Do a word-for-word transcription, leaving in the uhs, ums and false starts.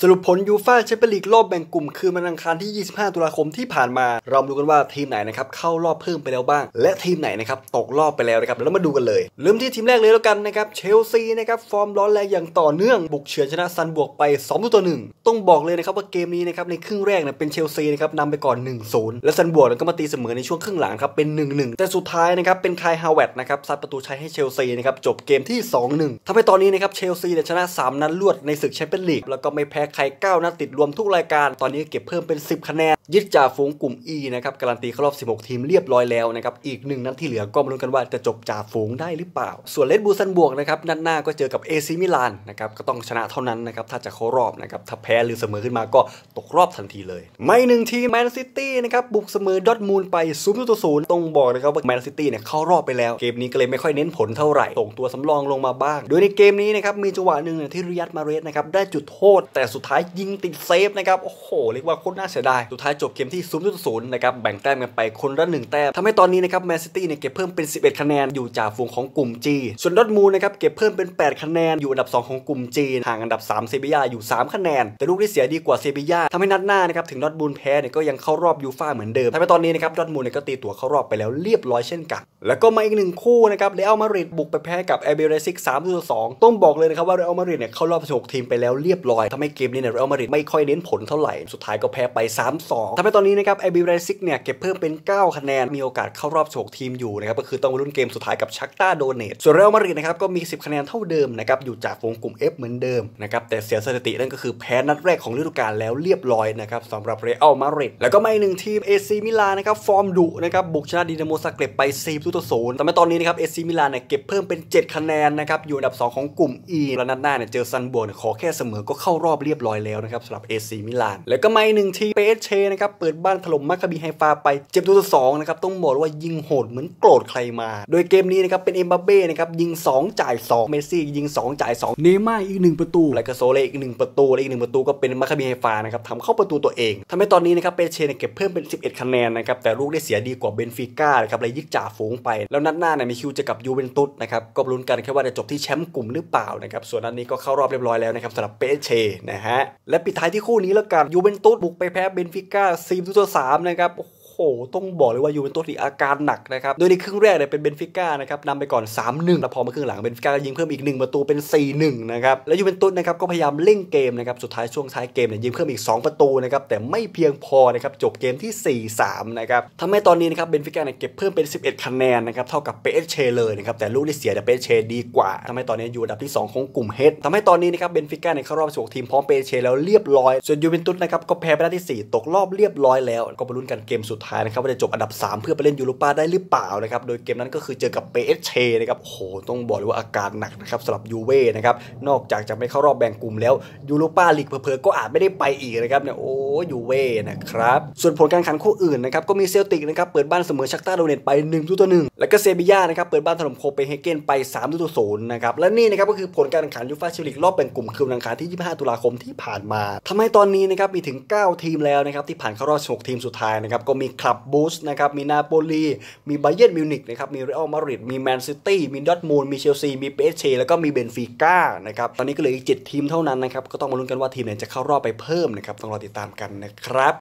สรุปผลยูฟ่าแชมเปี้ยนลีกรอบแบ่งกลุ่มคืนวันอังคารที่ยี่สิบห้าตุลาคมที่ผ่านมาเรามาดูกันว่าทีมไหนนะครับเข้ารอบเพิ่มไปแล้วบ้างและทีมไหนนะครับตกรอบไปแล้วนะครับแล้วมาดูกันเลยเริ่มที่ทีมแรกเลยแล้วกันนะครับเชลซีนะครับฟอร์มร้อนแรงอย่างต่อเนื่องบุกเฉือนชนะซันบวกไปสองต่อหนึ่งต้องบอกเลยนะครับว่าเกมนี้นะครับในครึ่งแรกเนี่ยเป็นเชลซีนะครับนำไปก่อน หนึ่งศูนย์ และซันบวกก็มาตีเสมอในช่วงครึ่งหลังครับเป็น หนึ่งหนึ่ง แต่สุดท้ายนะครับเป็นคายฮาวเวิร์ดนะครับซัดประตูชัยให้เชลซีนะครับจบเกมที่ สองหนึ่ง ทำให้ตอนนี้นะครับเชลซีชนะสามนัดรวดในศึกแชมเปี้ยนลีกแล้วก็ไม่แพ้ใครเก้านัดติดรวมทุกรายการตอนนี้เก็บเพิ่มเป็นสิบคะแนนยึดจ่าฝูงกลุ่ม E นะครับการันตีเข้ารอบสิบหกทีมเรียบร้อยแล้วนะครับอีกหนึ่งนัดที่เหลือก็มาลุ้นกันว่าจะจบจ่าฝูงได้หรือเปล่าส่วนเลดบูลซันบวกนะครับนัดหน้าก็เจอกับ เอ ซี มิลานนะครับก็ต้องชนะเท่านั้นนะครับถ้าจะเข้ารอบนะครับถ้าแพ้หรือเสมอขึ้นมาก็ตกรอบทันทีเลยไม่หนึ่งทีมแมนซิตี้นะครับบุกเสมอดอร์ทมุนด์ไปศูนย์ต่อศูนย์ต้องบอกนะครับว่าแมนซิตี้เนี่ยเข้ารอบไปแล้วเกมนี้ก็เลยไม่ค่อยเน้นผลเท่าไหร่ส่งตัวสำรองลงมาบ้างโดยในเกมนี้นะครับมีจังหวะหนึ่งที่ริยัดมาเรสนะครับได้จุดโทษแต่สุดท้ายยิงติดเซฟนะครับโอ้โหเรียกว่าโคตรน่าเสียดายสุดท้ายจบเกมที่ศูนย์ต่อศูนย์นะครับแบ่งแต้มกันไปคนละหนึ่งแต้มทำให้ตอนนี้นะครับแมนซิตี้เนี่ยเก็บเพิ่มเป็นสิบเอ็ดคะแนนอยู่จ่าฝูงของกลุ่ม G ส่วนดอร์ทมุนด์นะครับเก็บเพิ่มเป็นแปดคะแนนอยู่อันดับสองของกลุ่ม G ห่างอันดับสามเซบีย่าอยู่สามคะแนนแต่ลูกที่เสียดีกว่าเซบีย่าทำให้นัดหน้านะครับถึงดอร์ทมุนด์แพ้เนี่ยก็ยังเข้ารอบยูฟ่าเหมือนเดิมทำให้ตอนนี้นะครับดอร์ทมุนด์เนี่ยก็ตีตั๋วเข้ารอบไปแล้วเรียบร้อยเช่นกันแล้วก็มาอีกหนึ่งคู่นะครับเรอัลมาดริดบุกไปแพ้กับ อาร์ บี เลซิก สามต่อสองต้องบอกเลยนะครับว่าเรอัลมาดริดเนี่ยเข้ารอบสิบหกทีมไปแล้วเรียบร้อยทำให้เกมนี้เนี่ยเรอัลมาดริดไม่ค่อยเน้นผลเท่าไหร่สุดท้ายก็แพ้ไป สามสอง ทำให้ตอนนี้นะครับ อาร์ บี เลซิกเนี่ยเก็บเพิ่มเป็นเก้าคะแนนมีโอกาสเข้ารอบสิบหกทีมอยู่นะครับก็คือต้องมาลุ้นเกมสุดท้ายกับชักต้าโดเนตส่วนเรอัลมาดริดนะครับก็มีสิบคะแนนเท่าเดิมนะครับอยู่จากวงกลุ่ม F เหมือนเดิมนะครับแต่เสียสถิตินั่นก็คือแพ้นัดแรกของฤดูกาลแล้วเรียบร้อยนะครับสำหรับเรอัลมาดริดแล้วก็มาอีกหนึ่งทีม เอ ซี มิลานนะครับฟอร์มดุนะครับบุกชนะดินาโมซาเกร็บไปสี่ต่อศูนย์ทำให้ตอนนี้นะครับ เอ ซี มิลานเนี่ยเก็บเพิ่มเป็นเจ็ดคะแนนนะครับอยู่อันดับสองของกลุ่ม E แล้วนัดหน้าเนี่ยเจอซันบวกขอแค่เสมอก็เข้ารอบเรียบร้อยแล้วนะครับสำหรับ เอ ซี มิลานแล้วก็มาอีกหนึ่งทีม พี เอส จี นะครับเปิดบ้านถล่มมัคคาบีไฮฟาไปเจ็ดต่อสองนะครับต้องบอกว่ายิงโหดเหมือนโกรธใครมาโดยเกมนี้นะครับเป็นเอ็มบัปเป้นะครับยิงสองจ่ายสองเมสซี่ยิงสองจ่ายสองเนย์ม่าร์อีกหนึ่งประตูแล้วก็โซเล่อีกหนึ่งประตูและอีกหนึ่งประตูก็เป็นมัคคาบีไฮฟานะครับทำเข้าประตูตัวเองทำให้ตอนนี้นะครับเปเช่เนี่ยเก็บเพิ่มเป็นสิบเอ็ดคะแนนนะครับแต่ลูกได้เสียดีกว่าเบนฟิก้านะครับเลยยึดจ่าฝูงไปแล้วนัดหน้าเนี่ยมีคิวจะกับยูเวนตุสนะครับก็ลุ้นกันแค่ว่าจะจบที่แชมป์กลุ่มหรือเปล่านะครับส่วนนัดนี้ก็เข้ารอบเรียบร้อยแล้วนะครับสำหรับเปเช่นะฮะและปิดท้ายที่คู่นี้แล้วกันยูเวนตุสบุกไปแพ้เบนฟิก้าสี่ต่อสามนะครับโอ้โหต้องบอกเลยว่ายูเวนตุสนี่อาการหนักนะครับโดยในครึ่งแรกเนี่ยเป็นเบนฟิก้านะครับนำไปก่อน สามหนึ่ง แล้วพอมาครึ่งหลังเบนฟิก้ายิงเพิ่มอีกหนึ่งประตูเป็น สี่หนึ่ง นะครับแล้วยูเวนตุสนะครับก็พยายามเร่งเกมนะครับสุดท้ายช่วงท้ายเกมเนี่ยยิงเพิ่มอีกสองประตูนะครับแต่ไม่เพียงพอนะครับจบเกมที่ สี่สาม นะครับทำให้ตอนนี้นะครับเบนฟิก้าเนี่ยเก็บเพิ่มเป็นสิบเอ็ดคะแนนนะครับเท่ากับ พี เอส จี เลยนะครับแต่ลูกที่เสียเนี่ย พี เอส จี ดีกว่าทำให้ตอนนี้อยู่อันดับที่สองของกลุ่ม H ทำให้ตอนนี้นะครับเบนฟิก้าเนี่ยเข้ารอบสิบหกทีมพร้อม พี เอส จี แล้วเรียบร้อยส่วนยูเวนตุสนะครับก็แพ้ไปนัดที่สี่ตกรอบเรียบร้อยแล้วก็มาลุ้นกันเกมสุดท้ายนะครับว่าจะจบอันดับสามเพื่อไปเล่นยูโรปาได้หรือเปล่านะครับโดยเกมนั้นก็คือเจอกับ พี เอส จี นะครับโอ้โหต้องบอกเลยว่าอาการหนักนะครับสำหรับยูเว่นะครับนอกจากจะไม่เข้ารอบแบ่งกลุ่มแล้วยูโรปาลีกเผลอๆก็อาจไม่ได้ไปอีกนะครับเนี่ยโอ้ยูเว่นะครับส่วนผลการแข่งขันคู่อื่นนะครับก็มีเซลติกนะครับเปิดบ้านเสมอชักต้าโดเนตไปหนึ่งต่อหนึ่งแล้วก็เซบีย่านะครับเปิดบ้านถล่มโคเปนเฮเกนไปสามต่อศูนย์นะครับและนี่นะครับก็คือผลการแข่งขันยูฟ่าแชมเปี้ยนลีกรอบแบ่งกลุ่มคืนวันอังคารที่ยี่สิบห้าตุลาคมที่ผ่านมาทำให้ตอนนี้นะครับมีถึงเก้าทีมแล้วนะครับที่ผ่านเข้ารอบสิบหกทีมสุดท้ายนะครับก็มีคลับบูสนะครับมีนาโปลีมีไบเยิร์นมิวนิกนะครับมีเรอัลมาดริดมีแมนซิตี้มีดอร์ทมุนด์มีเชลซีมี พี เอส จี แล้วก็มีเบนฟิก้านะครับตอนนี้ก็เหลืออีกเจ็ดทีมเท่านั้นนะครับก็ต้องมาลุ้นกันว่าทีมไหนจะเข้ารอบไปเพิ่มนะครับต้องรอติดตามกันนะครับ